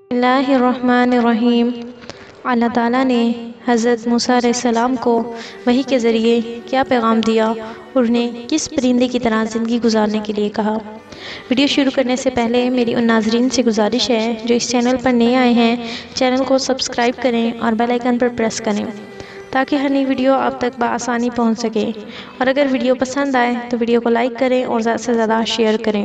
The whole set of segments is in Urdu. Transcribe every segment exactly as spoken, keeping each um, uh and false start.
اللہ الرحمن الرحیم۔ اللہ تعالیٰ نے حضرت موسیٰ علیہ السلام کو وحی کے ذریعے کیا پیغام دیا اور انہیں کس پرندے کی طرح زندگی گزارنے کے لیے کہا۔ ویڈیو شروع کرنے سے پہلے میری ان ناظرین سے گزارش ہے جو اس چینل پر نئے آئے ہیں، چینل کو سبسکرائب کریں اور بیل آئیکن پر پریس کریں تاکہ ہر نئی ویڈیو آپ تک بآسانی پہنچ سکے، اور اگر ویڈیو پسند آئے تو ویڈیو کو لائک کریں اور زیادہ سے زیادہ شیئر کریں۔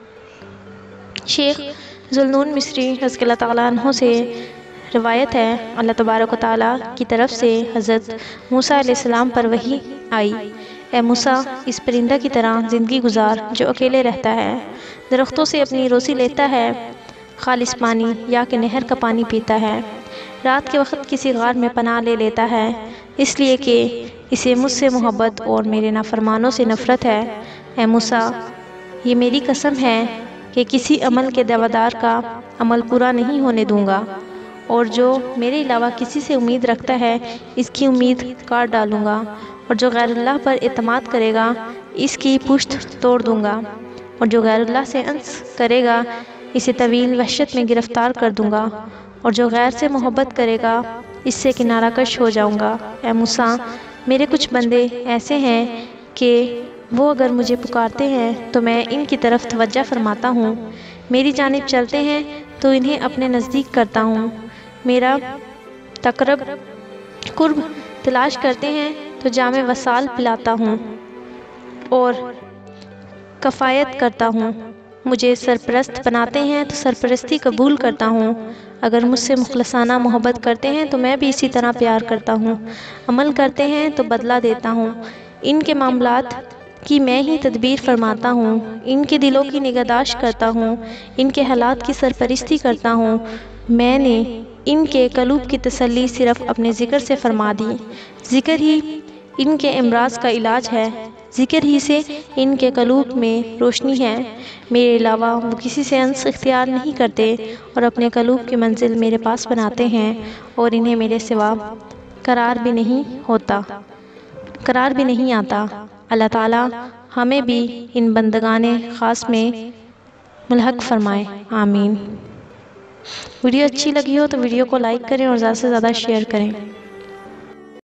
شیخ ذوالنون مصری رضی اللہ تعالیٰ عنہ سے روایت ہے، اللہ تبارک و تعالیٰ کی طرف سے حضرت موسیٰ علیہ السلام پر وحی آئی، اے موسیٰ، اس پرندہ کی طرح زندگی گزار جو اکیلے رہتا ہے، درختوں سے اپنی روزی لیتا ہے، خالص پانی یا کہ نہر کا پانی پیتا ہے، رات کے وقت کسی غار میں پناہ لے لیتا ہے اس لیے کہ اسے مجھ سے محبت اور میرے نافرمانوں سے نفرت ہے۔ اے موسیٰ، یہ میری قسم ہے کہ کسی عمل کے دعویدار کا عمل پورا نہیں ہونے دوں گا، اور جو میرے علاوہ کسی سے امید رکھتا ہے اس کی امید کاٹ ڈالوں گا، اور جو غیر اللہ پر اعتماد کرے گا اس کی پشت توڑ دوں گا، اور جو غیر اللہ سے انس کرے گا اسے طویل وحشت میں گرفتار کر دوں گا، اور جو غیر سے محبت کرے گا اس سے کنارہ کش ہو جاؤں گا۔ اے موسیٰ، میرے کچھ بندے ایسے ہیں کہ وہ اگر مجھے پکارتے ہیں تو میں ان کی طرف توجہ فرماتا ہوں، میری جانب چلتے ہیں تو انہیں اپنے نزدیک کرتا ہوں، میرا تقرب قرب تلاش کرتے ہیں تو جام وصال پلاتا ہوں اور کفایت کرتا ہوں، مجھے سرپرست بناتے ہیں تو سرپرستی قبول کرتا ہوں، اگر مجھ سے مخلصانہ محبت کرتے ہیں تو میں بھی اسی طرح پیار کرتا ہوں، عمل کرتے ہیں تو بدلہ دیتا ہوں، ان کے معاملات کی میں ہی تدبیر فرماتا ہوں، ان کے دلوں کی نگہداشت کرتا ہوں، ان کے حالات کی سرپرستی کرتا ہوں، میں نے ان کے قلوب کی تسلی صرف اپنے ذکر سے فرما دی، ذکر ہی ان کے امراض کا علاج ہے، ذکر ہی سے ان کے قلوب میں روشنی ہے، میرے علاوہ وہ کسی سے انس اختیار نہیں کرتے اور اپنے قلوب کی منزل میرے پاس بناتے ہیں، اور انہیں میرے سوا قرار بھی نہیں ہوتا قرار بھی نہیں آتا۔ اللہ تعالیٰ ہمیں بھی ان بندگان خاص میں ملحق فرمائے، آمین۔ ویڈیو اچھی لگی ہو تو ویڈیو کو لائک کریں اور زیادہ سے زیادہ شیئر کریں۔